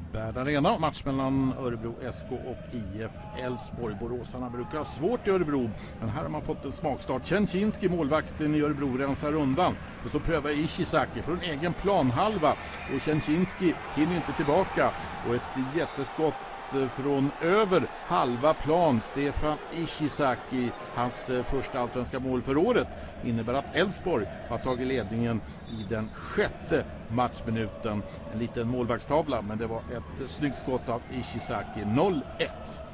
Bärd Arena, match mellan Örebro SK och IF Elfsborg. Boråsarna brukar ha svårt i Örebro, men här har man fått en smakstart. Czencinski, målvakten i Örebro, rensar undan. Och så prövar Ishizaki från egen planhalva. Och Czencinski hinner inte tillbaka. Och ett jätteskott från över halva plan. Stefan Ishizaki, hans första allsvenska mål för året, innebär att Elfsborg har tagit ledningen i den 6:e matchminuten. En liten målvaktstavla, men det var ett snyggt skott av Ishizaki. 0-1.